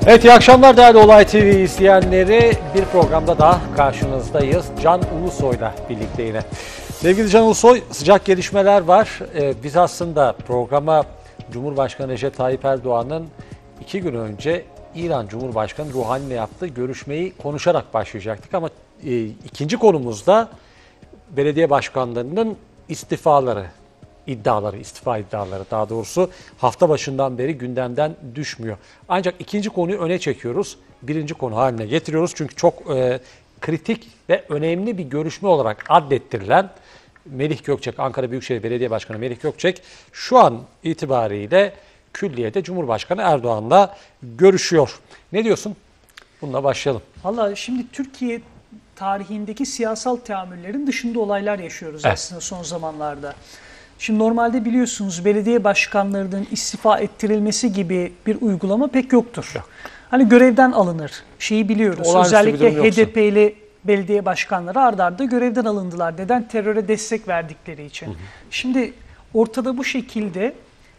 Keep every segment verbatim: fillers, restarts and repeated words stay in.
Evet, iyi akşamlar değerli Olay T V izleyenleri. Bir programda daha karşınızdayız. Can Ulusoy'la birlikte yine. Sevgili Can Ulusoy, sıcak gelişmeler var. Ee, biz aslında programa Cumhurbaşkanı Recep Tayyip Erdoğan'ın iki gün önce İran Cumhurbaşkanı Ruhani'yle yaptığı görüşmeyi konuşarak başlayacaktık. Ama e, ikinci konumuzda belediye başkanlarının istifaları, iddiaları, istifa iddiaları daha doğrusu hafta başından beri gündemden düşmüyor. Ancak ikinci konuyu öne çekiyoruz. Birinci konu haline getiriyoruz. Çünkü çok e, kritik ve önemli bir görüşme olarak addettirilen Melih Gökçek, Ankara Büyükşehir Belediye Başkanı Melih Gökçek şu an itibariyle külliyede Cumhurbaşkanı Erdoğan'la görüşüyor. Ne diyorsun? Bununla başlayalım. Valla şimdi Türkiye tarihindeki siyasal teamüllerin dışında olaylar yaşıyoruz evet. aslında son zamanlarda. Şimdi normalde biliyorsunuz belediye başkanlarının istifa ettirilmesi gibi bir uygulama pek yoktur. Yok. Hani görevden alınır. Şeyi biliyoruz. Olağanüstü özellikle H D P'li belediye başkanları arda arda görevden alındılar. Neden? Teröre destek verdikleri için. Hı hı. Şimdi ortada bu şekilde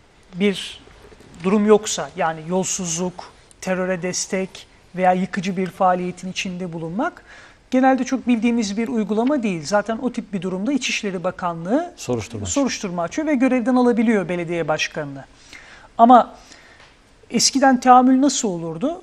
bir durum yoksa, yani yolsuzluk, teröre destek veya yıkıcı bir faaliyetin içinde bulunmak genelde çok bildiğimiz bir uygulama değil. Zaten o tip bir durumda İçişleri Bakanlığı soruşturma, soruşturma açıyor ve görevden alabiliyor belediye başkanını. Ama eskiden teamül nasıl olurdu?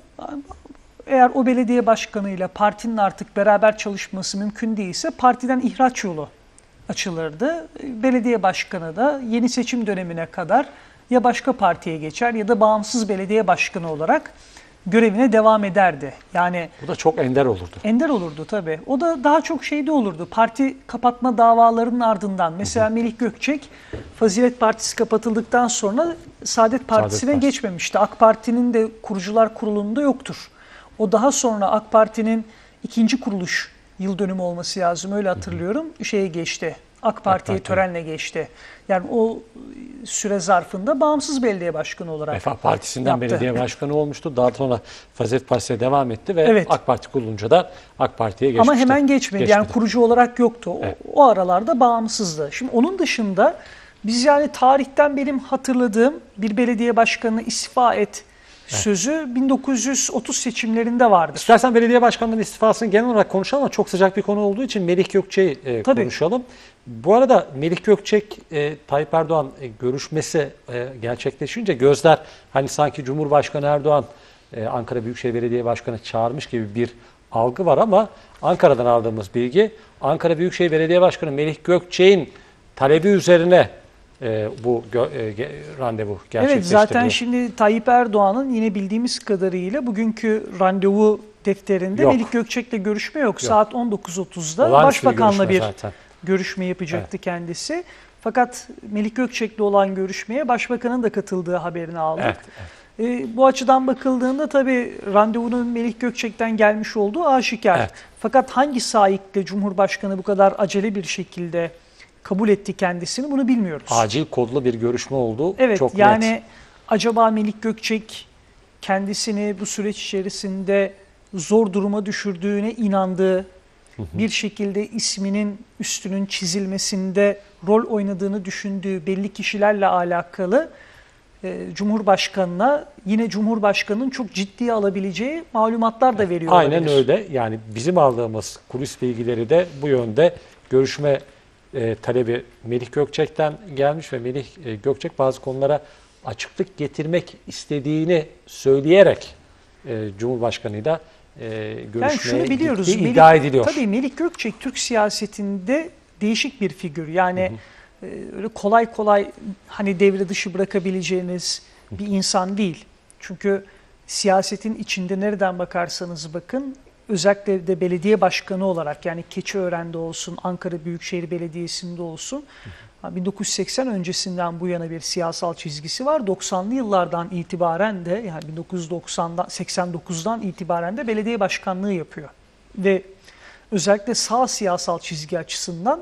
Eğer o belediye başkanıyla partinin artık beraber çalışması mümkün değilse partiden ihraç yolu açılırdı. Belediye başkanı da yeni seçim dönemine kadar ya başka partiye geçer ya da bağımsız belediye başkanı olarak görevine devam ederdi. Yani bu da çok ender olurdu. Ender olurdu tabii. O da daha çok şeyde olurdu. Parti kapatma davalarının ardından. Mesela hı hı. Melih Gökçek Fazilet Partisi kapatıldıktan sonra Saadet Partisi'ne Saadet geçmemişti. AK Parti'nin de kurucular kurulunda yoktur. O daha sonra AK Parti'nin ikinci kuruluş yıl dönümü olması lazım. Öyle hatırlıyorum. Hı hı. Şeye geçti. AK Parti'ye Parti. törenle geçti. Yani o süre zarfında bağımsız belediye başkanı olarak Refah Partisi'nden yaptı. belediye başkanı olmuştu. Daha sonra Fazilet Partisi'ne devam etti ve evet. AK Parti kurulunca da AK Parti'ye geçmişti. Ama hemen geçmedi. Geçmedi. Yani kurucu olarak yoktu. Evet. O, o aralarda bağımsızdı. Şimdi onun dışında biz yani tarihten benim hatırladığım bir belediye başkanına istifa et Evet. sözü bin dokuz yüz otuz seçimlerinde vardır. İstersen belediye başkanlarının istifasını genel olarak konuşalım ama çok sıcak bir konu olduğu için Melih Gökçek'i e, konuşalım. Bu arada Melih Gökçek, e, Tayyip Erdoğan e, görüşmesi e, gerçekleşince gözler hani sanki Cumhurbaşkanı Erdoğan e, Ankara Büyükşehir Belediye Başkanı çağırmış gibi bir algı var ama Ankara'dan aldığımız bilgi Ankara Büyükşehir Belediye Başkanı Melih Gökçek'in talebi üzerine E, bu e, randevu gerçekleştiriliyor. Evet, zaten şimdi Tayyip Erdoğan'ın yine bildiğimiz kadarıyla bugünkü randevu defterinde yok. Melih Gökçek'le görüşme yok. yok. Saat on dokuz otuzda Başbakan'la bir zaten. görüşme yapacaktı evet. kendisi. Fakat Melih Gökçek'le olan görüşmeye Başbakan'ın da katıldığı haberini aldık. Evet, evet. E, bu açıdan bakıldığında tabii randevunun Melih Gökçek'ten gelmiş olduğu aşikar. Evet. Fakat hangi saikle Cumhurbaşkanı bu kadar acele bir şekilde kabul etti kendisini, bunu bilmiyoruz. Acil kodlu bir görüşme oldu. Evet, çok yani net. Acaba Melih Gökçek kendisini bu süreç içerisinde zor duruma düşürdüğüne inandığı, hı hı. bir şekilde isminin üstünün çizilmesinde rol oynadığını düşündüğü belli kişilerle alakalı e, Cumhurbaşkanı'na yine Cumhurbaşkanı'nın çok ciddiye alabileceği malumatlar da veriyor Aynen olabilir. öyle. Yani bizim aldığımız kulis bilgileri de bu yönde. Görüşme E, talebi Melih Gökçek'ten gelmiş ve Melih e, Gökçek bazı konulara açıklık getirmek istediğini söyleyerek e, Cumhurbaşkanı'yla e, görüşmeye yani biliyoruz, gittiği Melih, iddia ediliyor. Tabii Melih Gökçek Türk siyasetinde değişik bir figür. Yani hı hı. E, öyle kolay kolay hani devre dışı bırakabileceğiniz hı. bir insan değil. Çünkü siyasetin içinde nereden bakarsanız bakın, özellikle de belediye başkanı olarak, yani Keçiören'de olsun, Ankara Büyükşehir Belediyesi'nde olsun, hı hı. bin dokuz yüz seksen öncesinden bu yana bir siyasal çizgisi var. doksanlı yıllardan itibaren de, yani bin dokuz yüz seksen dokuzdan itibaren de belediye başkanlığı yapıyor. Ve özellikle sağ siyasal çizgi açısından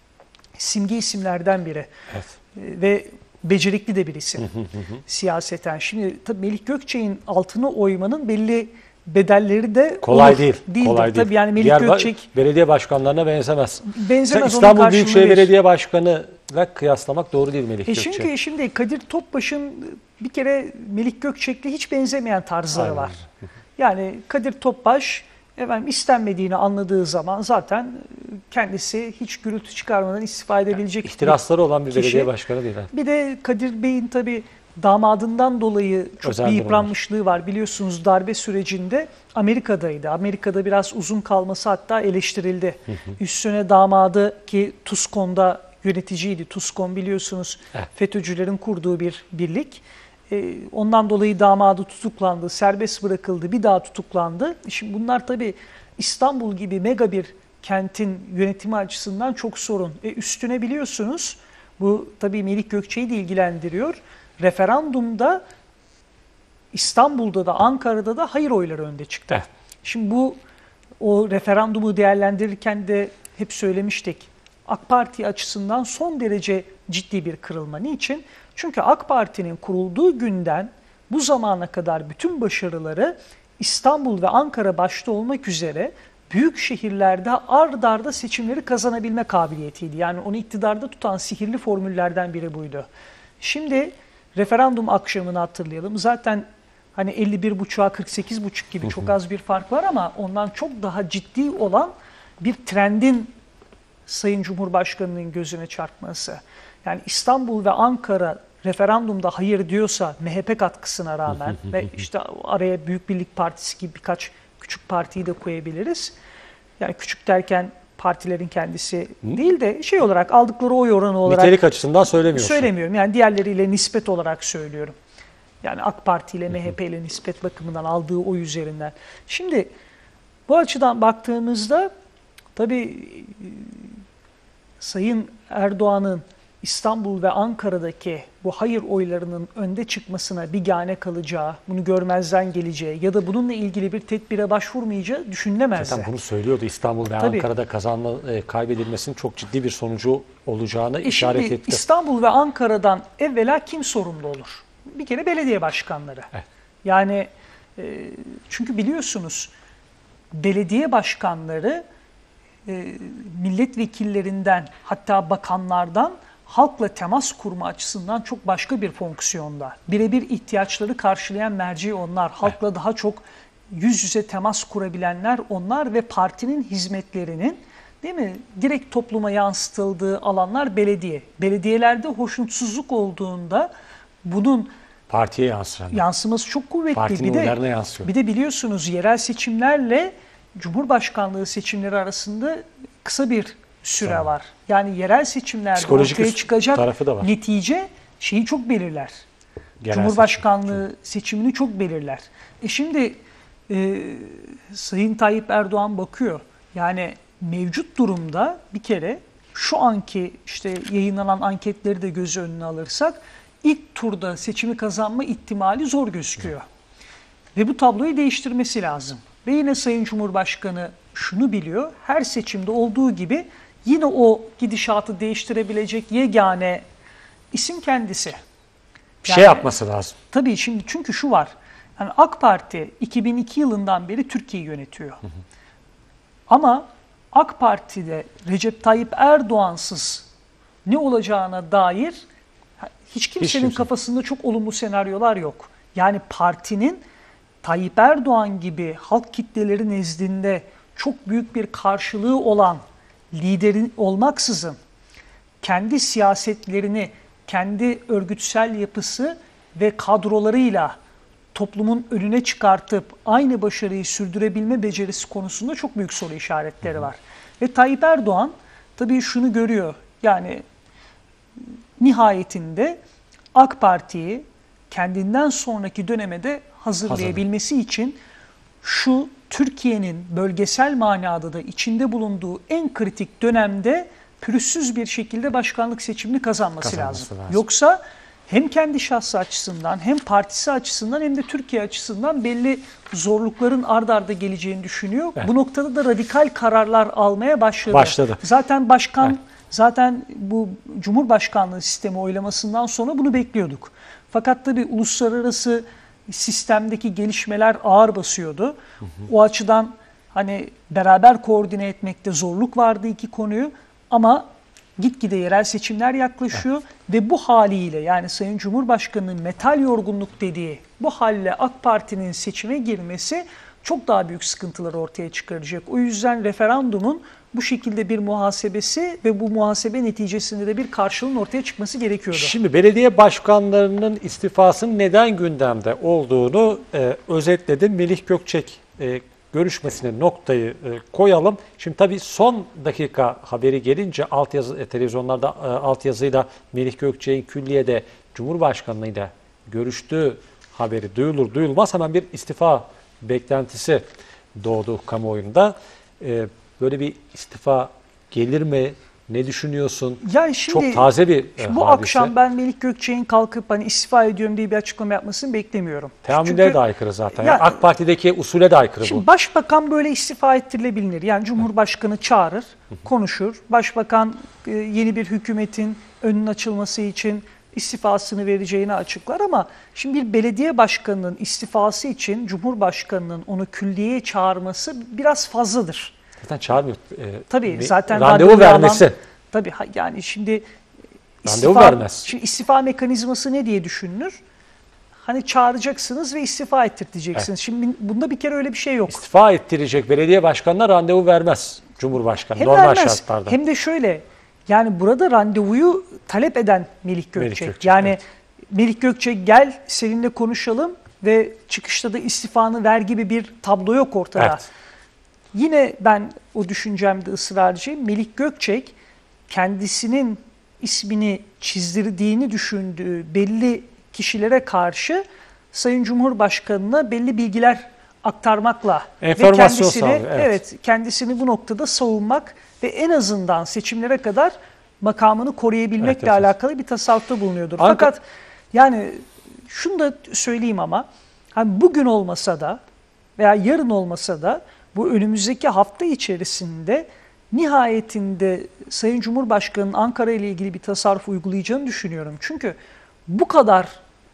simge isimlerden biri. Evet. Ve becerikli de bir isim hı hı hı. siyaseten. Şimdi tabii Melih Gökçek'in altını oymanın belli bedelleri de kolay olur, değil. değildir. Kolay değil. Tabii yani Melik Diğer Gökçek belediye başkanlarına benzemez. benzemez. Sen onun İstanbul karşılığını Büyükşehir verir. Belediye Başkanı'yla kıyaslamak doğru değil Melik E Gökçek. çünkü şimdi Kadir Topbaş'ın bir kere Melik Gökçek'le hiç benzemeyen tarzları Aynen. var. Yani Kadir Topbaş efendim istenmediğini anladığı zaman zaten kendisi hiç gürültü çıkarmadan istifa edebilecek İhtirasları olan bir kişi. belediye başkanı değil. Bir de Kadir Bey'in tabii damadından dolayı çok Özel bir durumlar. yıpranmışlığı var. Biliyorsunuz darbe sürecinde Amerika'daydı. Amerika'da biraz uzun kalması hatta eleştirildi. Üstüne damadı ki TUSKON'da yöneticiydi. TUSKON biliyorsunuz Evet. FETÖ'cülerin kurduğu bir birlik. Ee, ondan dolayı damadı tutuklandı, serbest bırakıldı, bir daha tutuklandı. Şimdi bunlar tabii İstanbul gibi mega bir kentin yönetimi açısından çok sorun. E üstüne biliyorsunuz bu tabii Melik Gökçek'i de ilgilendiriyor. Referandumda İstanbul'da da Ankara'da da hayır oyları önde çıktı. Evet. Şimdi bu o referandumu değerlendirirken de hep söylemiştik. AK Parti açısından son derece ciddi bir kırılma. Niçin? Çünkü AK Parti'nin kurulduğu günden bu zamana kadar bütün başarıları İstanbul ve Ankara başta olmak üzere büyük şehirlerde ard arda seçimleri kazanabilme kabiliyetiydi. Yani onu iktidarda tutan sihirli formüllerden biri buydu. Şimdi referandum akşamını hatırlayalım. Zaten hani elli bir buçuğa kırk sekiz buçuk gibi çok az bir fark var ama ondan çok daha ciddi olan bir trendin Sayın Cumhurbaşkanı'nın gözüne çarpması. Yani İstanbul ve Ankara referandumda hayır diyorsa M H P katkısına rağmen ve işte araya Büyük Birlik Partisi gibi birkaç küçük partiyi de koyabiliriz. Yani küçük derken partilerin kendisi değil de şey olarak aldıkları oy oranı olarak Nitelik açısından söylemiyorsun. söylemiyorum. Yani diğerleriyle nispet olarak söylüyorum. Yani AK Parti ile M H P ile nispet bakımından aldığı oy üzerinden. Şimdi bu açıdan baktığımızda tabii Sayın Erdoğan'ın İstanbul ve Ankara'daki bu hayır oylarının önde çıkmasına bigane kalacağı, bunu görmezden geleceği ya da bununla ilgili bir tedbire başvurmayacağı düşünülemezdi. Zaten bunu söylüyordu, İstanbul ve Tabii. Ankara'da kazanma, e, kaybedilmesinin çok ciddi bir sonucu olacağını E işaret şimdi etti. İstanbul ve Ankara'dan evvela kim sorumlu olur? Bir kere belediye başkanları. Evet. Yani e, çünkü biliyorsunuz belediye başkanları e, milletvekillerinden hatta bakanlardan halkla temas kurma açısından çok başka bir fonksiyonda. Birebir ihtiyaçları karşılayan merci onlar. Halkla evet. daha çok yüz yüze temas kurabilenler onlar ve partinin hizmetlerinin değil mi direkt topluma yansıtıldığı alanlar belediye. Belediyelerde hoşnutsuzluk olduğunda bunun partiye yansıyan. yansıması çok kuvvetli. Partinin bir oylarına de, yansıyor. Bir de biliyorsunuz yerel seçimlerle Cumhurbaşkanlığı seçimleri arasında kısa bir süre tamam. var. Yani yerel seçimlerde psikolojik ortaya çıkacak tarafı da var. netice şeyi çok belirler. Genel Cumhurbaşkanlığı seçim. seçimini çok belirler. E şimdi e, Sayın Tayyip Erdoğan bakıyor. Yani mevcut durumda bir kere şu anki işte yayınlanan anketleri de göz önüne alırsak ilk turda seçimi kazanma ihtimali zor gözüküyor. Ve bu tabloyu değiştirmesi lazım. Ve yine Sayın Cumhurbaşkanı şunu biliyor. Her seçimde olduğu gibi yine o gidişatı değiştirebilecek yegane isim kendisi. Bir yani, şey yapması lazım. Tabii şimdi çünkü şu var. Yani AK Parti iki bin iki yılından beri Türkiye'yi yönetiyor. Hı hı. Ama AK Parti'de Recep Tayyip Erdoğan'sız ne olacağına dair hiç kimsenin hiç kafasında çok olumlu senaryolar yok. Yani partinin Tayyip Erdoğan gibi halk kitleleri nezdinde çok büyük bir karşılığı olan liderin olmaksızın kendi siyasetlerini, kendi örgütsel yapısı ve kadrolarıyla toplumun önüne çıkartıp aynı başarıyı sürdürebilme becerisi konusunda çok büyük soru işaretleri var. Ve Tayyip Erdoğan tabii şunu görüyor. Yani nihayetinde AK Parti'yi kendinden sonraki döneme de hazırlayabilmesi Hazır. için şu Türkiye'nin bölgesel manada da içinde bulunduğu en kritik dönemde pürüzsüz bir şekilde başkanlık seçimini kazanması, kazanması lazım. lazım. Yoksa hem kendi şahsı açısından hem partisi açısından hem de Türkiye açısından belli zorlukların ard arda geleceğini düşünüyor. Evet. Bu noktada da radikal kararlar almaya başladı. Başladı. Zaten başkan evet. zaten bu Cumhurbaşkanlığı sistemi oylamasından sonra bunu bekliyorduk. Fakat tabii uluslararası sistemdeki gelişmeler ağır basıyordu. Hı hı. O açıdan hani beraber koordine etmekte zorluk vardı iki konuyu ama gitgide yerel seçimler yaklaşıyor evet. ve bu haliyle yani Sayın Cumhurbaşkanı'nın metal yorgunluk dediği bu halle AK Parti'nin seçime girmesi çok daha büyük sıkıntıları ortaya çıkaracak. O yüzden referandumun bu şekilde bir muhasebesi ve bu muhasebe neticesinde de bir karşılığın ortaya çıkması gerekiyordu. Şimdi belediye başkanlarının istifasının neden gündemde olduğunu e, özetledim. Melih Gökçek e, görüşmesine noktayı e, koyalım. Şimdi tabii son dakika haberi gelince altyazı, e, televizyonlarda e, altyazıyla Melih Gökçek'in külliyede Cumhurbaşkanı'yla görüştüğü haberi duyulur duyulmaz hemen bir istifa beklentisi doğdu kamuoyunda. E, böyle bir istifa gelir mi? Ne düşünüyorsun? Yani şimdi, çok taze bir şimdi bu hadise. akşam ben Melih Gökçek'in kalkıp hani istifa ediyorum diye bir açıklama yapmasını beklemiyorum. Teamüllere de aykırı zaten. Yani, AK Parti'deki usule de aykırı şimdi bu. Başbakan böyle istifa ettirilebilir. Yani Cumhurbaşkanı çağırır, konuşur. Başbakan e, yeni bir hükümetin önünün açılması için istifasını vereceğini açıklar ama şimdi bir belediye başkanının istifası için Cumhurbaşkanı'nın onu külliyeye çağırması biraz fazladır. Zaten çağırmıyor. E, tabii zaten randevu, randevu vermesi. Alan, tabii yani şimdi randevu istifa, vermez. Şimdi istifa mekanizması ne diye düşünülür? Hani çağıracaksınız ve istifa ettirteceksiniz. Evet. Şimdi bunda bir kere öyle bir şey yok. İstifa ettirecek belediye başkanına randevu vermez Cumhurbaşkanı hem normal vermez, şartlarda. Hem de şöyle yani burada randevuyu talep eden Melih Gökçek. Melih Gökçek yani evet. Melih Gökçek gel seninle konuşalım ve çıkışta da istifanı ver gibi bir tablo yok ortada. Evet. Yine ben o düşüncemde ısrarcıyım. Melih Gökçek kendisinin ismini çizdirdiğini düşündüğü belli kişilere karşı Sayın Cumhurbaşkanı'na belli bilgiler aktarmakla enformasyon ve kendisini, sağlıyor, evet. evet, kendisini bu noktada savunmak ve en azından seçimlere kadar makamını koruyabilmekle evet, alakalı bir tasarrufta bulunuyordur. Anka... Fakat yani şunu da söyleyeyim ama hani bugün olmasa da veya yarın olmasa da bu önümüzdeki hafta içerisinde nihayetinde Sayın Cumhurbaşkanı'nın Ankara ile ilgili bir tasarruf uygulayacağını düşünüyorum. Çünkü bu kadar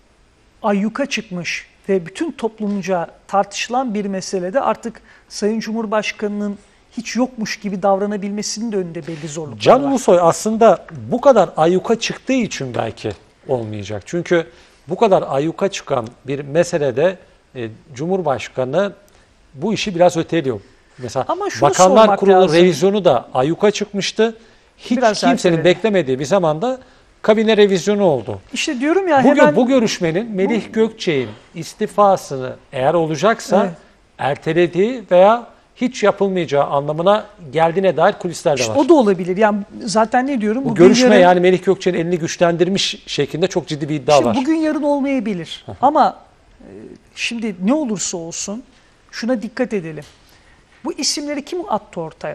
ayyuka çıkmış ve bütün toplumca tartışılan bir meselede artık Sayın Cumhurbaşkanı'nın hiç yokmuş gibi davranabilmesinin de önünde belli zorluklar Can var. Can Ulusoy aslında bu kadar ayyuka çıktığı için belki olmayacak. Çünkü bu kadar ayyuka çıkan bir meselede e, Cumhurbaşkanı bu işi biraz öteliyor. Mesela Bakanlar Kurulu lazım. revizyonu da ayyuka çıkmıştı. Hiç biraz kimsenin erteledim. beklemediği bir zamanda kabine revizyonu oldu. İşte diyorum ya Bugün hemen... bu görüşmenin Melih bu... Gökçek'in istifasını eğer olacaksa evet. ertelediği veya hiç yapılmayacağı anlamına geldiğine dair kulisler de işte var. O da olabilir. Yani zaten ne diyorum? Bu görüşme yarın... yani Melih Gökçek'in elini güçlendirmiş şeklinde çok ciddi bir iddia şimdi var. Bugün yarın olmayabilir. Ama e, şimdi ne olursa olsun şuna dikkat edelim. Bu isimleri kim attı ortaya?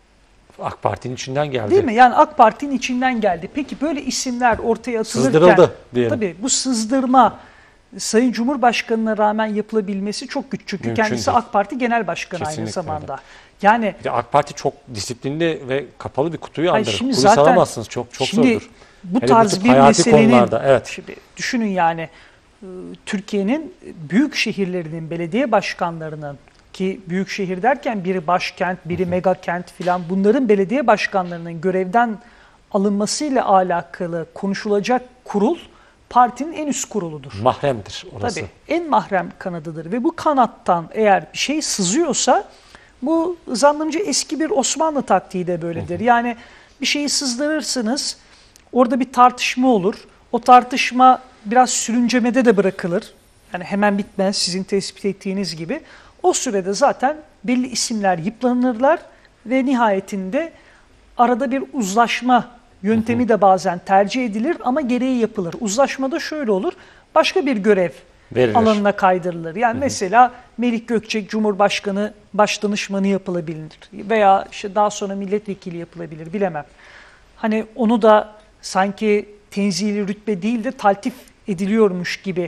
AK Parti'nin içinden geldi. Değil mi? Yani AK Parti'nin içinden geldi. Peki böyle isimler ortaya atılırken... Sızdırıldı diyelim. Tabii bu sızdırma Sayın Cumhurbaşkanı'na rağmen yapılabilmesi çok güç. Çünkü Mümkün kendisi değil. AK Parti Genel Başkanı Kesinlikle aynı zamanda. Öyle. Yani bir de AK Parti çok disiplinli ve kapalı bir kutuyu andırır. Kulis zaten, alamazsınız. Çok çok şimdi zordur. Bu Hele tarz bir meselenin... Konularda, evet. Şimdi düşünün yani Türkiye'nin büyük şehirlerinin belediye başkanlarının ki büyük şehir derken biri başkent, biri megakent filan bunların belediye başkanlarının görevden alınmasıyla alakalı konuşulacak kurul partinin en üst kuruludur. Mahremdir orası. Tabii en mahrem kanadıdır ve bu kanattan eğer bir şey sızıyorsa bu zannımca eski bir Osmanlı taktiği de böyledir. Hı hı. Yani bir şeyi sızdırırsınız, orada bir tartışma olur. O tartışma biraz sürüncemede de bırakılır. Yani hemen bitmez sizin tespit ettiğiniz gibi. O sürede zaten belli isimler yıpranırlar ve nihayetinde arada bir uzlaşma yöntemi de bazen tercih edilir ama gereği yapılır. Uzlaşmada şöyle olur, başka bir görev Verilir. alanına kaydırılır. Yani hı hı. mesela Melih Gökçek Cumhurbaşkanı Başdanışmanı yapılabilir veya işte daha sonra milletvekili yapılabilir, bilemem. Hani onu da sanki tenzili rütbe değil de taltif ediliyormuş gibi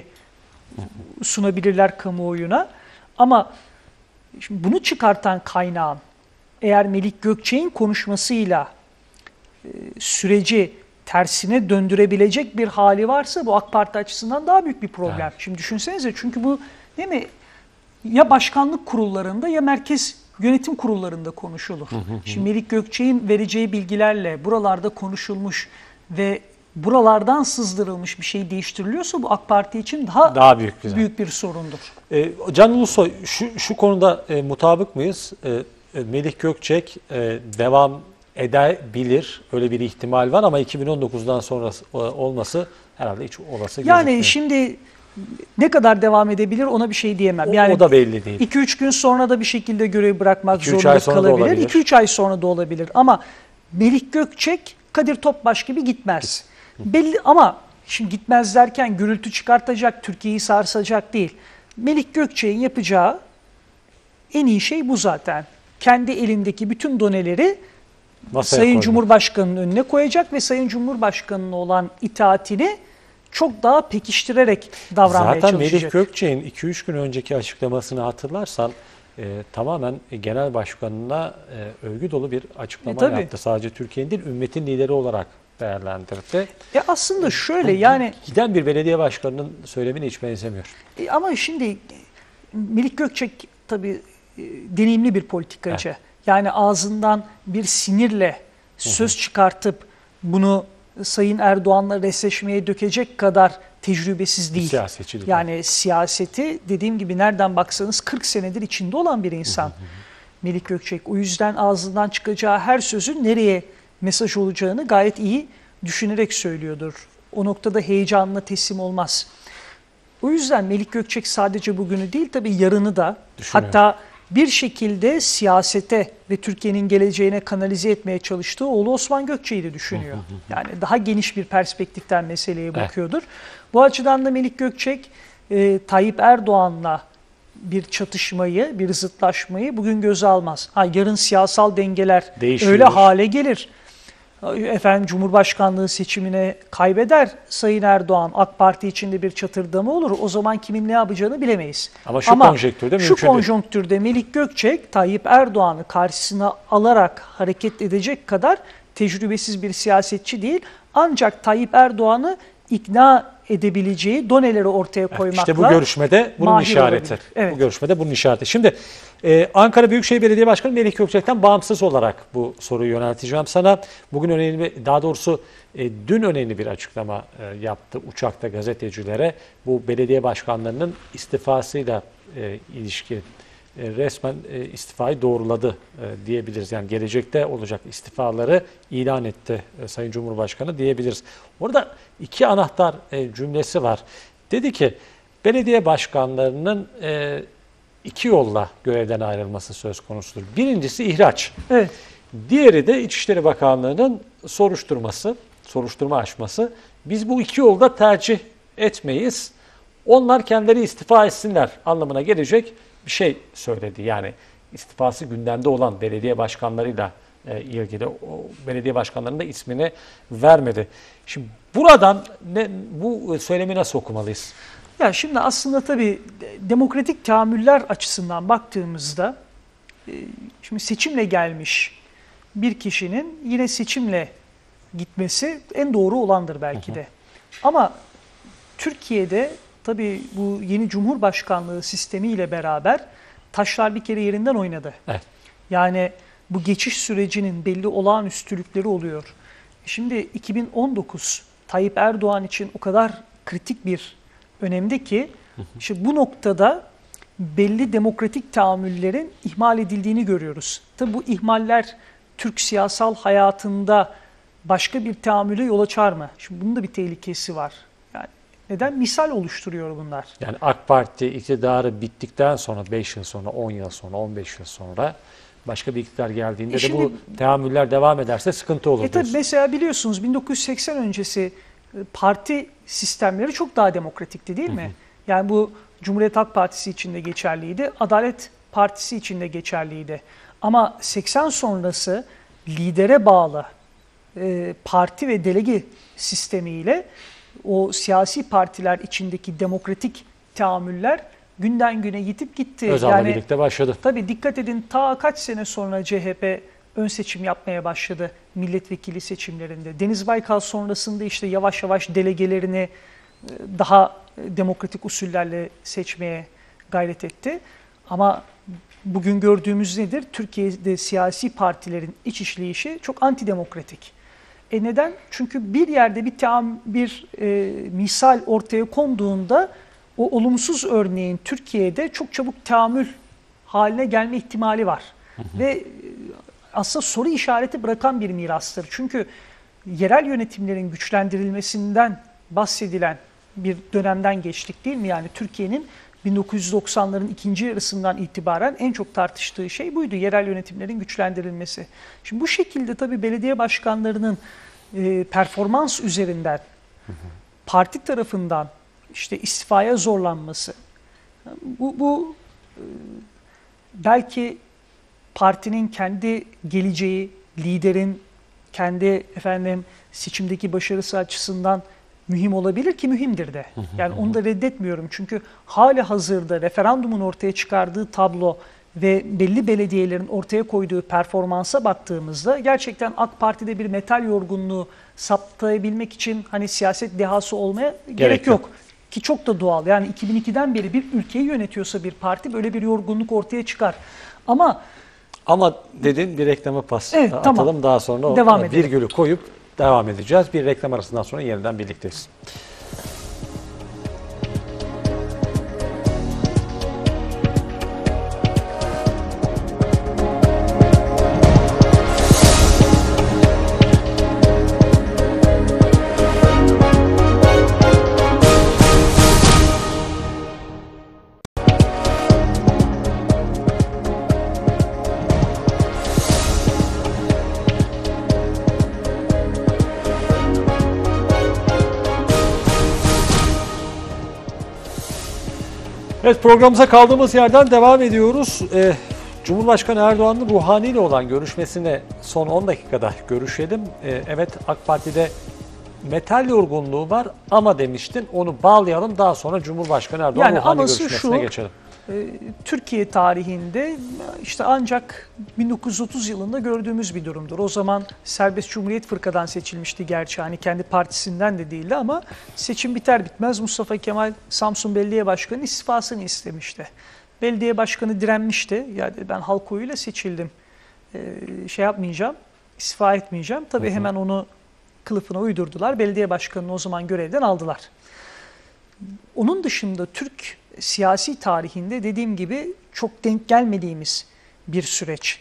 sunabilirler kamuoyuna. Ama şimdi bunu çıkartan kaynağın eğer Melih Gökçek'in konuşmasıyla e, süreci tersine döndürebilecek bir hali varsa bu AK Parti açısından daha büyük bir problem. Evet. Şimdi düşünsenize, çünkü bu değil mi, ya başkanlık kurullarında ya merkez yönetim kurullarında konuşulur. Hı hı hı. Şimdi Melik Gökçek'in vereceği bilgilerle buralarda konuşulmuş ve buralardan sızdırılmış bir şey değiştiriliyorsa bu AK Parti için daha, daha büyük, güzel. büyük bir sorundur. E, Can Ulusoy, şu, şu konuda e, mutabık mıyız? E, Melik Gökçek e, devam edebilir, öyle bir ihtimal var ama iki bin on dokuzdan sonra olması herhalde hiç olası gözükmüyor. Yani şimdi ne kadar devam edebilir ona bir şey diyemem. O, yani o da belli değil. iki üç gün sonra da bir şekilde görevi bırakmak iki üç zorunda ay sonra da kalabilir. olabilir. iki üç ay sonra da olabilir. Ama Melik Gökçek Kadir Topbaş gibi gitmez. Belli, ama şimdi gitmez derken gürültü çıkartacak, Türkiye'yi sarsacak değil. Melik Gökçek'in yapacağı en iyi şey bu zaten. Kendi elindeki bütün doneleri Masaya Sayın koymak. Cumhurbaşkanı'nın önüne koyacak ve Sayın Cumhurbaşkanı'na olan itaatini çok daha pekiştirerek davranmaya Zaten çalışacak. Melik Gökçek'in iki üç gün önceki açıklamasını hatırlarsan e, tamamen genel başkanına e, övgü dolu bir açıklama E, yaptı. Sadece Türkiye'nin değil, ümmetin lideri olarak değerlendirdi. Ya aslında şöyle yani Giden bir belediye başkanının söylemine hiç benzemiyor. e, ama şimdi Melik Gökçek tabii e, deneyimli bir politikacı. Evet. Yani ağzından bir sinirle söz çıkartıp bunu Sayın Erdoğan'la resleşmeye dökecek kadar tecrübesiz değil. Siyasetçi değil. Yani siyaseti dediğim gibi nereden baksanız kırk senedir içinde olan bir insan. Melik Gökçek. O yüzden ağzından çıkacağı her sözün nereye mesaj olacağını gayet iyi düşünerek söylüyordur. O noktada heyecanına teslim olmaz. O yüzden Melik Gökçek sadece bugünü değil tabii yarını da, hatta bir şekilde siyasete ve Türkiye'nin geleceğine kanalize etmeye çalıştığı oğlu Osman Gökçek'i de düşünüyor. Yani daha geniş bir perspektiften meseleye bakıyordur. Bu açıdan da Melik Gökçek e, Tayyip Erdoğan'la bir çatışmayı, bir zıtlaşmayı bugün göze almaz. Ha, yarın siyasal dengeler Değişiyor. öyle hale gelir. Efendim Cumhurbaşkanlığı seçimine kaybeder Sayın Erdoğan, AK Parti içinde bir çatırdama olur. O zaman kimin ne yapacağını bilemeyiz. Ama şu konjonktürde mümkün Şu değil. konjonktürde Melik Gökçek, Tayyip Erdoğan'ı karşısına alarak hareket edecek kadar tecrübesiz bir siyasetçi değil. Ancak Tayyip Erdoğan'ı ikna edebileceği doneleri ortaya koymakla İşte bu görüşmede bunun mahir işareti. olabilir. Evet. Bu görüşmede bunun işareti. Şimdi e, Ankara Büyükşehir Belediye Başkanı Melik Gökçek'ten bağımsız olarak bu soruyu yönelteceğim sana. Bugün önemli, daha doğrusu e, dün önemli bir açıklama e, yaptı uçakta gazetecilere. Bu belediye başkanlarının istifasıyla e, ilişki e, resmen e, istifayı doğruladı e, diyebiliriz. Yani gelecekte olacak istifaları ilan etti e, Sayın Cumhurbaşkanı diyebiliriz. Orada iki anahtar e, cümlesi var. Dedi ki belediye başkanlarının e, iki yolla görevden ayrılması söz konusudur. Birincisi ihraç. Evet. Diğeri de İçişleri Bakanlığı'nın soruşturması, soruşturma açması. Biz bu iki yolda tercih etmeyiz. Onlar kendileri istifa etsinler anlamına gelecek bir şey söyledi. Yani istifası gündemde olan belediye başkanlarıyla e, ilgili o belediye başkanlarının da ismini vermedi. Şimdi buradan ne, bu söylemi nasıl okumalıyız? Ya şimdi aslında tabii demokratik tahammüller açısından baktığımızda e, şimdi seçimle gelmiş bir kişinin yine seçimle gitmesi en doğru olandır belki de. Ama Türkiye'de tabii bu yeni Cumhurbaşkanlığı sistemiyle beraber taşlar bir kere yerinden oynadı. Evet. Yani bu geçiş sürecinin belli olağanüstülükleri oluyor. Şimdi iki bin on dokuz Tayyip Erdoğan için o kadar kritik bir önemde ki işte bu noktada belli demokratik tahammüllerin ihmal edildiğini görüyoruz. Tabii bu ihmaller Türk siyasal hayatında başka bir tahammüle yol açar mı? Şimdi bunun da bir tehlikesi var. Yani neden? Misal oluşturuyor bunlar. Yani AK Parti iktidarı bittikten sonra beş yıl sonra, on yıl sonra, on beş yıl sonra başka bir iktidar geldiğinde E de şimdi, bu tahammüller devam ederse sıkıntı olur E tabii diyorsun. mesela biliyorsunuz bin dokuz yüz seksen öncesi parti sistemleri çok daha demokratikti değil mi? Hı hı. Yani bu Cumhuriyet Halk Partisi için de geçerliydi, Adalet Partisi için de geçerliydi. Ama seksen sonrası lidere bağlı e, parti ve delege sistemiyle o siyasi partiler içindeki demokratik tahammüller günden güne yitip gitti. Özal'la yani, birlikte başladı. Tabii dikkat edin ta kaç sene sonra C H P ön seçim yapmaya başladı. milletvekili seçimlerinde. Deniz Baykal sonrasında işte yavaş yavaş delegelerini daha demokratik usullerle seçmeye gayret etti. Ama bugün gördüğümüz nedir? Türkiye'de siyasi partilerin iç işleyişi çok antidemokratik. E neden? Çünkü bir yerde bir tam bir e, misal ortaya konduğunda o olumsuz örneğin Türkiye'de çok çabuk tahammül haline gelme ihtimali var. Hı hı. Ve aslında soru işareti bırakan bir mirastır. Çünkü yerel yönetimlerin güçlendirilmesinden bahsedilen bir dönemden geçtik değil mi? Yani Türkiye'nin bin dokuz yüz doksanların ikinci yarısından itibaren en çok tartıştığı şey buydu. Yerel yönetimlerin güçlendirilmesi. Şimdi bu şekilde tabii belediye başkanlarının e, performans üzerinden hı hı. parti tarafından işte istifaya zorlanması, bu, bu e, belki partinin kendi geleceği, liderin kendi efendim seçimdeki başarısı açısından mühim olabilir ki mühimdir de. Yani onu da reddetmiyorum. Çünkü hali hazırda referandumun ortaya çıkardığı tablo ve belli belediyelerin ortaya koyduğu performansa baktığımızda gerçekten AK Parti'de bir metal yorgunluğu saptayabilmek için hani siyaset dehası olmaya gerek, gerek yok. yok. Ki çok da doğal. Yani iki bin ikiden beri bir ülkeyi yönetiyorsa bir parti böyle bir yorgunluk ortaya çıkar. Ama Ama dedin bir reklama pas evet, atalım. Tamam. Daha sonra o devam virgülü koyup devam edeceğiz. Bir reklam arasından sonra yeniden birlikteyiz. Evet, programımıza kaldığımız yerden devam ediyoruz. Ee, Cumhurbaşkanı Erdoğan'ın Ruhani ile olan görüşmesine son on dakikada görüşelim. Ee, evet, AK Parti'de metal yorgunluğu var ama demiştin, onu bağlayalım, daha sonra Cumhurbaşkanı Erdoğan yani Ruhani görüşmesine şu, geçelim. E, Türkiye tarihinde işte ancak bin dokuz yüz otuz yılında gördüğümüz bir durumdur. O zaman Serbest Cumhuriyet Fırka'dan seçilmişti gerçi, hani kendi partisinden de değildi ama seçim biter bitmez Mustafa Kemal Samsun Belediye Başkanı istifasını istemişti. Belediye Başkanı direnmişti. Yani ben halk oyuyla seçildim, e, şey yapmayacağım, istifa etmeyeceğim. Tabii hı hı. hemen onu kılıfına uydurdular. Belediye Başkanı'nı o zaman görevden aldılar. Onun dışında Türk siyasi tarihinde dediğim gibi çok denk gelmediğimiz bir süreç.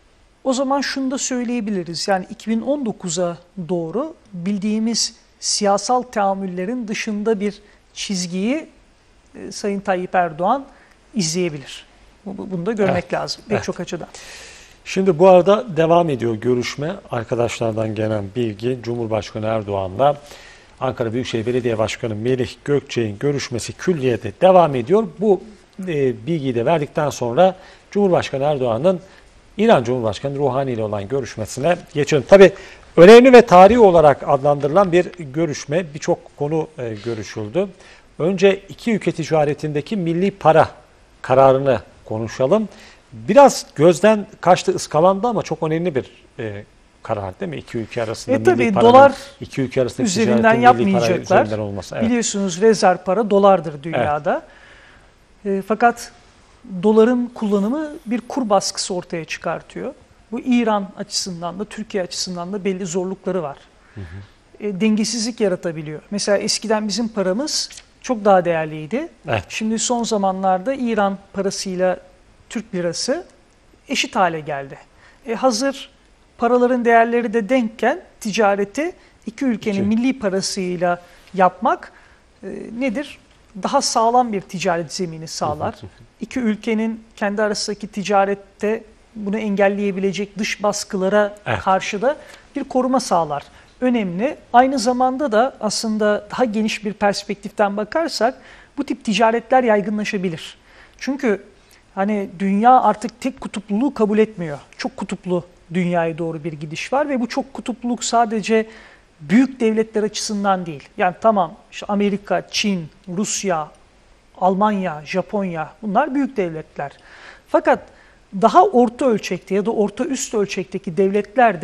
O zaman şunu da söyleyebiliriz. Yani iki bin on dokuza doğru bildiğimiz siyasal tahammüllerin dışında bir çizgiyi e, Sayın Tayyip Erdoğan izleyebilir. Bunu da görmek evet. lazım pek evet. çok açıdan. Şimdi bu arada devam ediyor görüşme. Arkadaşlardan gelen bilgi, Cumhurbaşkanı Erdoğan'la Ankara Büyükşehir Belediye Başkanı Melih Gökçek'in görüşmesi külliyede devam ediyor. Bu e, bilgiyi de verdikten sonra Cumhurbaşkanı Erdoğan'ın İran Cumhurbaşkanı Ruhani ile olan görüşmesine geçelim. Tabii önemli ve tarihi olarak adlandırılan bir görüşme, birçok konu e, görüşüldü. Önce iki ülke ticaretindeki milli para kararını konuşalım. Biraz gözden kaçtı, ıskalandı ama çok önemli bir e, karar değil mi? İki ülke arasında e, milli tabii, paranın, dolar iki ülke arasında üzerinden yapmayacaklar. Üzerinden olması. Evet. Biliyorsunuz rezerv para dolardır dünyada. Evet. E, fakat doların kullanımı bir kur baskısı ortaya çıkartıyor. Bu İran açısından da Türkiye açısından da belli zorlukları var. Hı hı. E, dengesizlik yaratabiliyor. Mesela eskiden bizim paramız çok daha değerliydi. Evet. Şimdi son zamanlarda İran parasıyla Türk lirası eşit hale geldi. E, hazır paraların değerleri de denkken ticareti iki ülkenin İki. milli parasıyla yapmak e, nedir? Daha sağlam bir ticaret zemini sağlar. İki ülkenin kendi arasındaki ticarette bunu engelleyebilecek dış baskılara evet. karşı da bir koruma sağlar. Önemli. Aynı zamanda da aslında daha geniş bir perspektiften bakarsak bu tip ticaretler yaygınlaşabilir. Çünkü hani dünya artık tek kutupluluğu kabul etmiyor. Çok kutuplu dünyaya doğru bir gidiş var ve bu çok kutupluluk sadece büyük devletler açısından değil. Yani tamam işte Amerika, Çin, Rusya, Almanya, Japonya bunlar büyük devletler. Fakat daha orta ölçekte ya da orta üst ölçekteki devletler de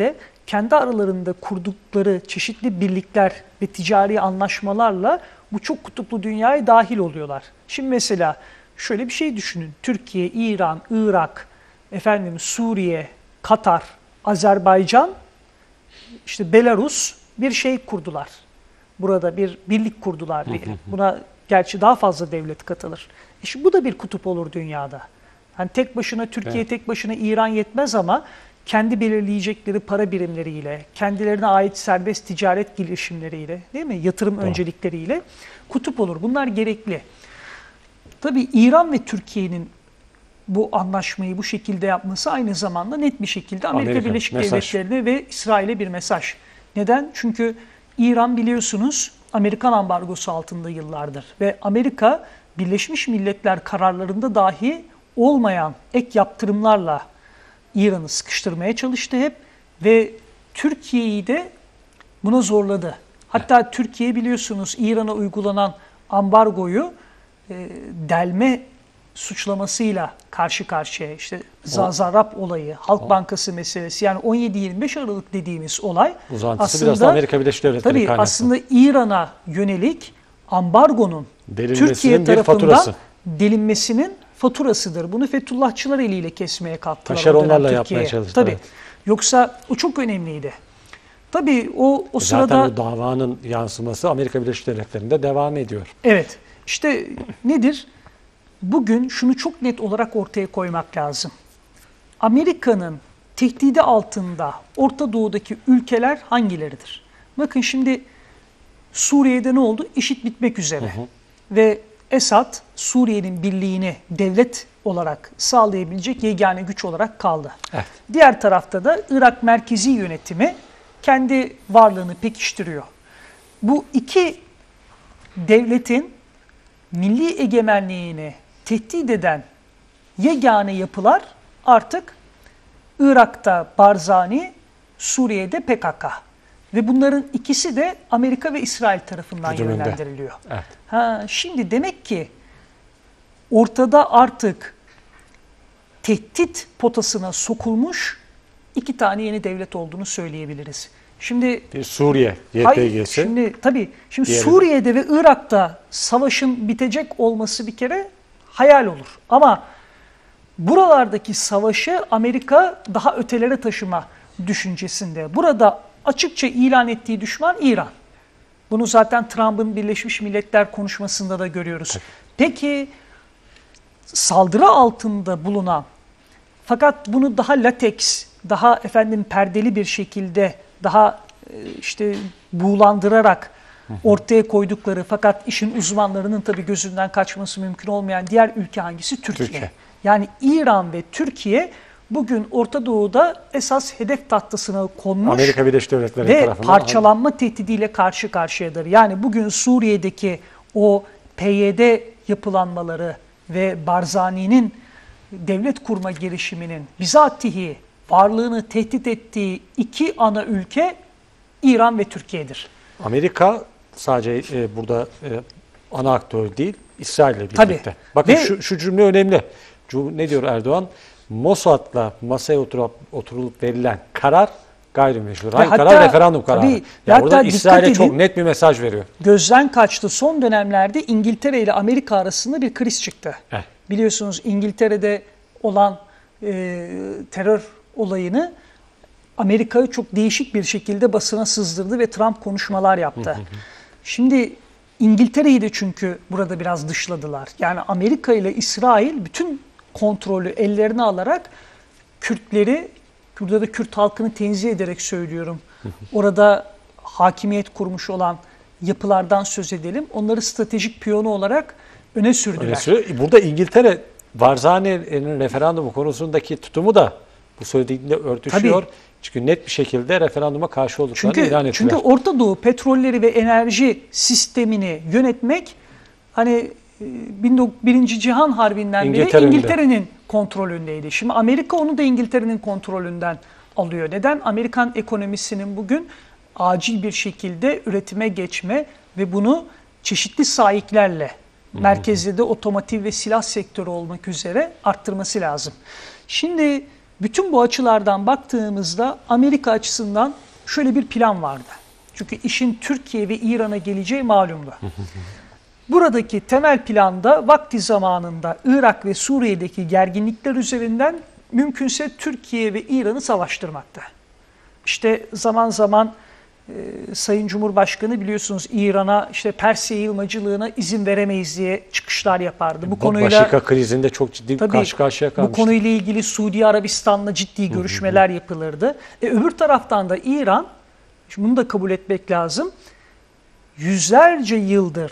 kendi aralarında kurdukları çeşitli birlikler ve ticari anlaşmalarla bu çok kutuplu dünyaya dahil oluyorlar. Şimdi mesela şöyle bir şey düşünün. Türkiye, İran, Irak, efendim Suriye, Katar, Azerbaycan, işte Belarus bir şey kurdular. Burada bir birlik kurdular diyelim. Buna gerçi daha fazla devlet katılır. E şimdi bu da bir kutup olur dünyada. Yani tek başına Türkiye, evet. tek başına İran yetmez ama kendi belirleyecekleri para birimleriyle, kendilerine ait serbest ticaret girişimleriyle, değil mi? Yatırım Doğru. öncelikleriyle kutup olur. Bunlar gerekli. Tabii İran ve Türkiye'nin bu anlaşmayı bu şekilde yapması aynı zamanda net bir şekilde Amerika, Amerika Birleşik mesaj. Devletleri'ne ve İsrail'e bir mesaj. Neden? Çünkü İran biliyorsunuz Amerikan ambargosu altında yıllardır ve Amerika Birleşmiş Milletler kararlarında dahi olmayan ek yaptırımlarla İran'ı sıkıştırmaya çalıştı hep ve Türkiye'yi de buna zorladı. Hatta evet. Türkiye biliyorsunuz İran'a uygulanan ambargoyu e, delme suçlamasıyla karşı karşıya. İşte Zazarap olayı, Halk o. Bankası meselesi, yani on yedi yirmi beş Aralık dediğimiz olay uzantısı aslında biraz da Amerika Birleşik Devletleri tabii kaynaklı. Aslında İran'a yönelik ambargonun Türkiye tarafından delinmesinin faturasıdır. Bunu Fethullahçılar eliyle kesmeye kalktılar. Taşeronlarla yapmaya çalıştılar. Tabii. Evet. Yoksa o çok önemliydi. Tabii o, o Zaten sırada... o davanın yansıması Amerika Birleşik Devletleri'nde devam ediyor. Evet. İşte nedir? Bugün şunu çok net olarak ortaya koymak lazım. Amerika'nın tehdidi altında Orta Doğu'daki ülkeler hangileridir? Bakın şimdi Suriye'de ne oldu? İşit bitmek üzere. Hı hı. Ve Esad Suriye'nin birliğini devlet olarak sağlayabilecek yegane güç olarak kaldı. Evet. Diğer tarafta da Irak merkezi yönetimi kendi varlığını pekiştiriyor. Bu iki devletin milli egemenliğini tehdit eden yegane yapılar artık Irak'ta Barzani, Suriye'de P K K. Ve bunların ikisi de Amerika ve İsrail tarafından Hücumunda. yönlendiriliyor. Evet. Ha, şimdi demek ki ortada artık tehdit potasına sokulmuş iki tane yeni devlet olduğunu söyleyebiliriz. Şimdi bir Suriye Y P G'si. Şimdi tabii şimdi diğeri. Suriye'de ve Irak'ta savaşın bitecek olması bir kere hayal olur. Ama buralardaki savaşı Amerika daha ötelere taşıma düşüncesinde. Burada açıkça ilan ettiği düşman İran. Bunu zaten Trump'ın Birleşmiş Milletler konuşmasında da görüyoruz. Peki saldırı altında bulunan fakat bunu daha lateks, daha efendim perdeli bir şekilde daha işte buğulandırarak ortaya koydukları fakat işin uzmanlarının tabii gözünden kaçması mümkün olmayan diğer ülke hangisi? Türkiye. Türkiye. Yani İran ve Türkiye bugün Orta Doğu'da esas hedef tahtasına konmuş Amerika Birleşik Devletleri ve tarafından parçalanma aldı. tehdidiyle karşı karşıyadır. Yani bugün Suriye'deki o P Y D yapılanmaları ve Barzani'nin devlet kurma girişiminin bizatihi varlığını tehdit ettiği iki ana ülke İran ve Türkiye'dir. Amerika sadece e, burada e, ana aktör değil, İsrail'le birlikte. Tabii. Bakın ve, şu, şu cümle önemli. Ne diyor Erdoğan? Mossad'la masaya oturup, oturulup verilen karar gayrimeşru. Hangi hatta, karar? Referandum kararı. Tabii, yani burada İsrail'e çok net bir mesaj veriyor. Gözden kaçtı. Son dönemlerde İngiltere ile Amerika arasında bir kriz çıktı. Eh. Biliyorsunuz İngiltere'de olan e, terör olayını Amerika'yı çok değişik bir şekilde basına sızdırdı ve Trump konuşmalar yaptı. Şimdi İngiltere'yi de çünkü burada biraz dışladılar. Yani Amerika ile İsrail bütün kontrolü ellerine alarak Kürtleri, burada da Kürt halkını tenzih ederek söylüyorum, orada hakimiyet kurmuş olan yapılardan söz edelim. Onları stratejik piyonu olarak öne sürdüler. Öyle burada İngiltere, Barzani'nin referandumu konusundaki tutumu da bu söylediğinde örtüşüyor. Tabii. Çünkü net bir şekilde referanduma karşı olduklarını çünkü, ilan ettiler. Çünkü Orta Doğu petrolleri ve enerji sistemini yönetmek hani Birinci Cihan Harbi'nden beri İngiltere'nin kontrolündeydi. Şimdi Amerika onu da İngiltere'nin kontrolünden alıyor. Neden? Amerikan ekonomisinin bugün acil bir şekilde üretime geçme ve bunu çeşitli sahiplerle merkezde de otomotiv ve silah sektörü olmak üzere arttırması lazım. Şimdi Bütün bu açılardan baktığımızda Amerika açısından şöyle bir plan vardı. Çünkü işin Türkiye ve İran'a geleceği malumdu. Buradaki temel planda vakti zamanında Irak ve Suriye'deki gerginlikler üzerinden mümkünse Türkiye ve İran'ı savaştırmaktı. İşte zaman zaman e, Sayın Cumhurbaşkanı biliyorsunuz İran'a işte Persya yığmacılığına izin veremeyiz diye çıkışlar yapardı. Bu konuyla Başika krizinde çok ciddi tabii, karşı karşıya kalmıştı. Bu konuyla ilgili Suudi Arabistan'la ciddi görüşmeler yapılırdı. E, öbür taraftan da İran, şimdi bunu da kabul etmek lazım, yüzlerce yıldır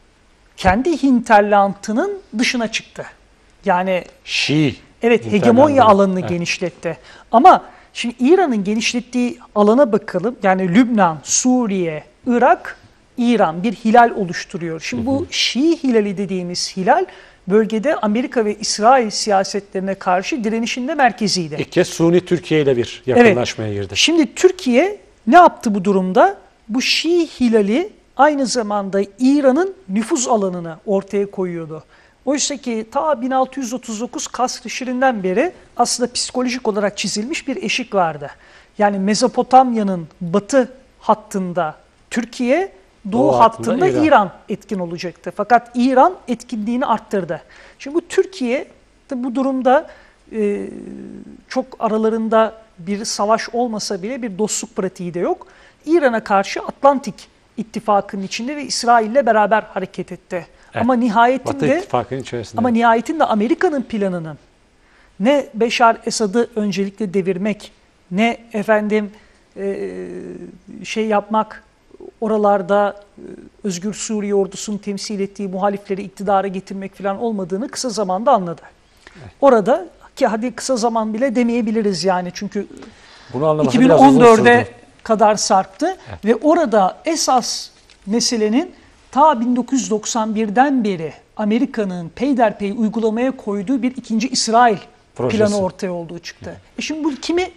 kendi hinterlandının dışına çıktı. Yani Şii. evet, hegemonya alanını evet. genişletti. Ama şimdi İran'ın genişlettiği alana bakalım. Yani Lübnan, Suriye, Irak, İran bir hilal oluşturuyor. Şimdi bu Şii hilali dediğimiz hilal bölgede Amerika ve İsrail siyasetlerine karşı direnişinde merkeziydi. İlk kez Suni Türkiye ile bir yakınlaşmaya evet. girdi. Şimdi Türkiye ne yaptı bu durumda? Bu Şii hilali aynı zamanda İran'ın nüfuz alanını ortaya koyuyordu. Oysa ki ta bin altı yüz otuz dokuz Kasr-ı Şirin'den beri aslında psikolojik olarak çizilmiş bir eşik vardı. Yani Mezopotamya'nın batı hattında Türkiye, doğu, doğu hattında, hattında İran. İran etkin olacaktı. Fakat İran etkinliğini arttırdı. Şimdi bu Türkiye de bu durumda e, çok aralarında bir savaş olmasa bile bir dostluk pratiği de yok. İran'a karşı Atlantik İttifakı'nın içinde ve İsrail'le beraber hareket etti. Evet. Ama nihayetinde ama nihayetinde Amerika'nın planının ne Beşar Esad'ı öncelikle devirmek, ne efendim e, şey yapmak, oralarda Özgür Suriye ordusunun temsil ettiği muhalifleri iktidara getirmek falan olmadığını kısa zamanda anladı. Evet. Orada ki hadi kısa zaman bile demeyebiliriz yani çünkü bunu iki bin on dörde kadar sarktı evet. Ve orada esas meselenin ta bin dokuz yüz doksan birden beri Amerika'nın peyderpey uygulamaya koyduğu bir ikinci İsrail projesi. Planı ortaya olduğu çıktı. Evet. E şimdi bu kimi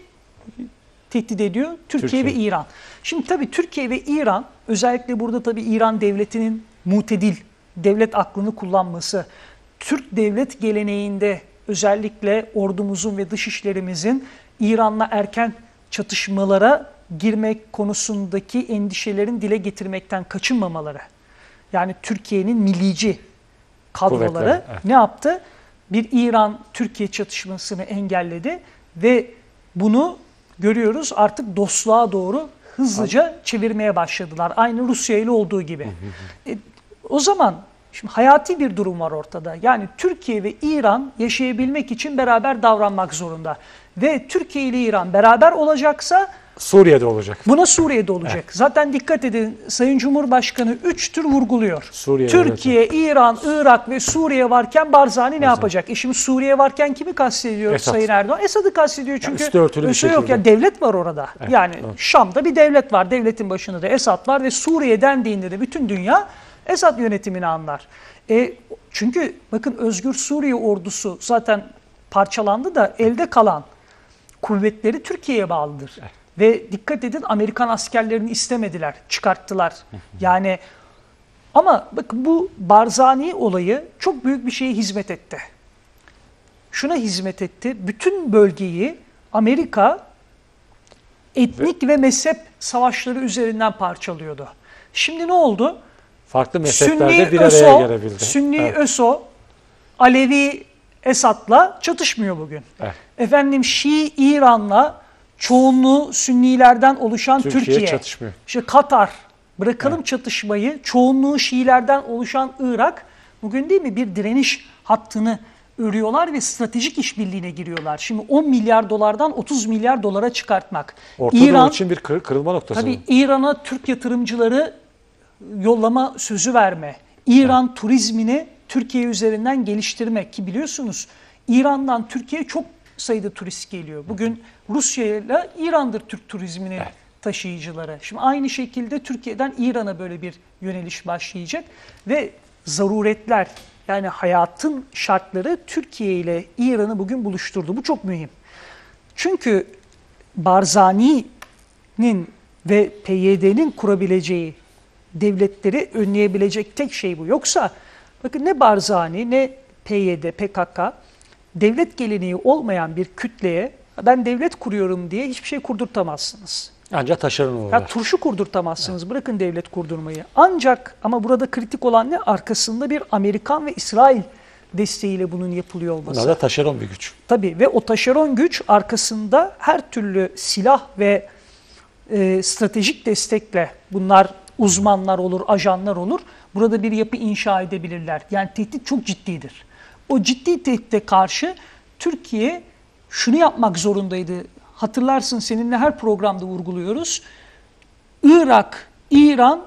tehdit ediyor? Türkiye, Türkiye ve İran. Şimdi tabii Türkiye ve İran, özellikle burada tabii İran devletinin mutedil devlet aklını kullanması, Türk devlet geleneğinde özellikle ordumuzun ve dışişlerimizin İran'la erken çatışmalara girmek konusundaki endişelerin dile getirmekten kaçınmamaları. Yani Türkiye'nin millici kadroları evet. Ne yaptı? Bir İran-Türkiye çatışmasını engelledi ve bunu görüyoruz artık dostluğa doğru hızlıca Abi. çevirmeye başladılar. Aynı Rusya ile olduğu gibi. e, o zaman şimdi hayati bir durum var ortada. Yani Türkiye ve İran yaşayabilmek için beraber davranmak zorunda. Ve Türkiye ile İran beraber olacaksa Suriye'de olacak. Buna Suriye'de olacak. Evet. Zaten dikkat edin Sayın Cumhurbaşkanı üç tür vurguluyor. Suriye, Türkiye, evet. İran, Irak ve Suriye varken Barzani Barzani ne yapacak? E şimdi Suriye varken kimi kastediyor Esad. Sayın Erdoğan? Esad'ı kastediyor çünkü yani üstü yok ya devlet var orada. Evet. Yani evet. Şam'da bir devlet var. Devletin başında da Esad var ve Suriye dendiğinde de bütün dünya Esad yönetimini anlar. E, çünkü bakın Özgür Suriye ordusu zaten parçalandı da elde kalan kuvvetleri Türkiye'ye bağlıdır. Evet. Ve dikkat edin Amerikan askerlerini istemediler, çıkarttılar. Yani ama bakın bu Barzani olayı çok büyük bir şeye hizmet etti. Şuna hizmet etti. Bütün bölgeyi Amerika etnik ve, ve mezhep savaşları üzerinden parçalıyordu. Şimdi ne oldu? Farklı mezheplerde bir araya gelebildi. Sünni evet. ÖSO, Alevi Esad'la çatışmıyor bugün. Evet. Efendim Şii İran'la çoğunluğu Sünnilerden oluşan Türkiye. Türkiye çatışmıyor. İşte Katar, bırakalım evet. çatışmayı, çoğunluğu Şiilerden oluşan Irak, bugün değil mi bir direniş hattını örüyorlar ve stratejik işbirliğine giriyorlar. Şimdi on milyar dolardan otuz milyar dolara çıkartmak. Orta İran için bir kır, kırılma noktası. Tabii İran'a Türk yatırımcıları yollama sözü verme. İran evet. turizmini Türkiye üzerinden geliştirmek ki biliyorsunuz İran'dan Türkiye çok sayıda turist geliyor. Bugün Rusya ile İran'dır Türk turizminin evet. taşıyıcıları. Şimdi aynı şekilde Türkiye'den İran'a böyle bir yöneliş başlayacak ve zaruretler yani hayatın şartları Türkiye ile İran'ı bugün buluşturdu. Bu çok mühim. Çünkü Barzani'nin ve P Y D'nin kurabileceği devletleri önleyebilecek tek şey bu. Yoksa bakın ne Barzani ne P Y D, P K K devlet geleneği olmayan bir kütleye Ben devlet kuruyorum diye hiçbir şey kurdurtamazsınız. Ancak taşeron olur. Ya turşu kurdurtamazsınız. Evet. Bırakın devlet kurdurmayı. Ancak ama burada kritik olan ne? Arkasında bir Amerikan ve İsrail desteğiyle bunun yapılıyor olması. Bunlar da taşeron bir güç. Tabii ve o taşeron güç arkasında her türlü silah ve e, stratejik destekle, bunlar uzmanlar olur, ajanlar olur. Burada bir yapı inşa edebilirler. Yani tehdit çok ciddidir. O ciddi tehditte karşı Türkiye şunu yapmak zorundaydı. Hatırlarsın, seninle her programda vurguluyoruz. Irak, İran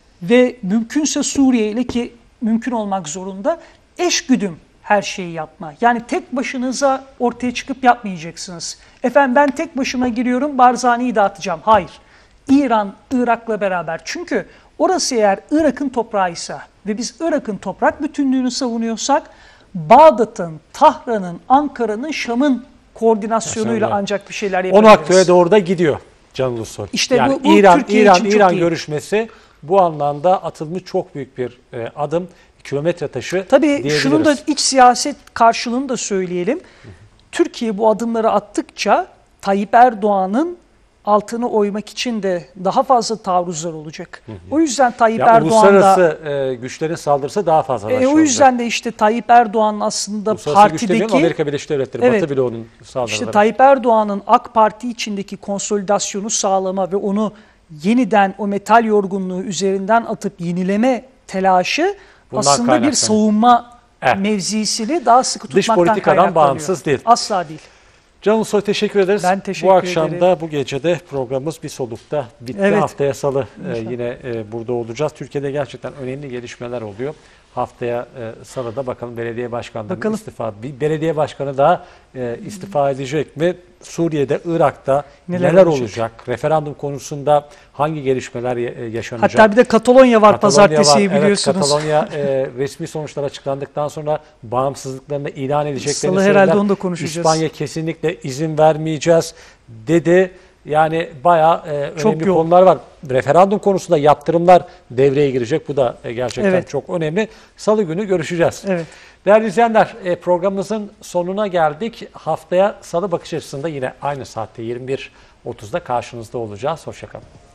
ve mümkünse Suriye ile, ki mümkün olmak zorunda, eşgüdüm her şeyi yapma. Yani tek başınıza ortaya çıkıp yapmayacaksınız. Efendim ben tek başıma giriyorum, Barzani'yi dağıtacağım. Hayır. İran, Irak'la beraber. Çünkü orası eğer Irak'ın toprağıysa ve biz Irak'ın toprak bütünlüğünü savunuyorsak, Bağdat'ın, Tahran'ın, Ankara'nın, Şam'ın koordinasyonuyla ancak bir şeyler yapabiliriz. O noktaya doğru da gidiyor Can Ulusoy. İşte yani bu, bu İran, Türkiye İran, için İran çok iyi. görüşmesi bu anlamda atılmış çok büyük bir e, adım, kilometre taşı Tabii diyebiliriz. şunun da iç siyaset karşılığını da söyleyelim. Hı hı. Türkiye bu adımları attıkça Tayyip Erdoğan'ın altını oymak için de daha fazla taarruzlar olacak. Hı hı. O yüzden Tayyip ya Erdoğan da... Uluslararası e, güçlerin saldırısı daha fazla e, O yüzden de işte Tayyip Erdoğan'ın aslında uluslararası partideki... Amerika Birleşik Devletleri, evet, Batı bloğunun saldırıları. İşte Tayyip Erdoğan'ın AK Parti içindeki konsolidasyonu sağlama ve onu yeniden o metal yorgunluğu üzerinden atıp yenileme telaşı bundan aslında bir savunma evet. mevzisini daha sıkı tutmaktan kaynaklanıyor. Dış politikadan bağımsız değil. Asla değil. Can Ulusoy teşekkür ederiz. Ben teşekkür bu akşam ederim. da bu gecede programımız bir solukta bitti. Evet. Haftaya salı e, yine e, burada olacağız. Türkiye'de gerçekten önemli gelişmeler oluyor. Haftaya e, salıda bakalım belediye başkanlığı istifa, bir belediye başkanı daha e, istifa edecek mi? Suriye'de, Irak'ta neler, neler olacak? olacak? Referandum konusunda hangi gelişmeler yaşanacak? Hatta bir de Katalonya var, pazartesi var. biliyorsunuz. Evet, Katalonya e, resmi sonuçlar açıklandıktan sonra bağımsızlıklarını ilan edeceklerini Salı herhalde onu da konuşacağız. İspanya kesinlikle izin vermeyeceğiz dedi. Yani bayağı e, önemli yoğun konular var. Referandum konusunda yaptırımlar devreye girecek. Bu da e, gerçekten evet. çok önemli. Salı günü görüşeceğiz. Evet. Değerli izleyenler, e, programımızın sonuna geldik. Haftaya Salı bakış açısında yine aynı saatte yirmi bir otuzda karşınızda olacağız. Hoşça kalın.